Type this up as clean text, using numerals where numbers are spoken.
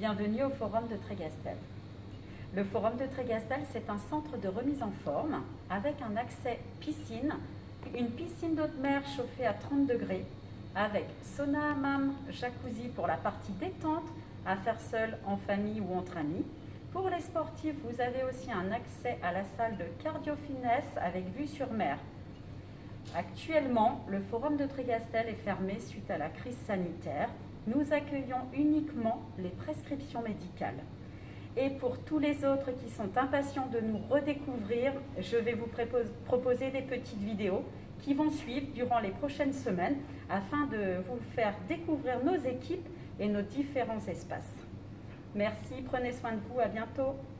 Bienvenue au Forum de Trégastel. Le Forum de Trégastel, c'est un centre de remise en forme avec un accès piscine, une piscine d'eau de mer chauffée à 30 degrés, avec sauna, hammam, jacuzzi pour la partie détente, à faire seul, en famille ou entre amis. Pour les sportifs, vous avez aussi un accès à la salle de cardio-finesse avec vue sur mer. Actuellement, le Forum de Trégastel est fermé suite à la crise sanitaire. Nous accueillons uniquement les prescriptions médicales. Et pour tous les autres qui sont impatients de nous redécouvrir, je vais vous proposer des petites vidéos qui vont suivre durant les prochaines semaines afin de vous faire découvrir nos équipes et nos différents espaces. Merci, prenez soin de vous, à bientôt.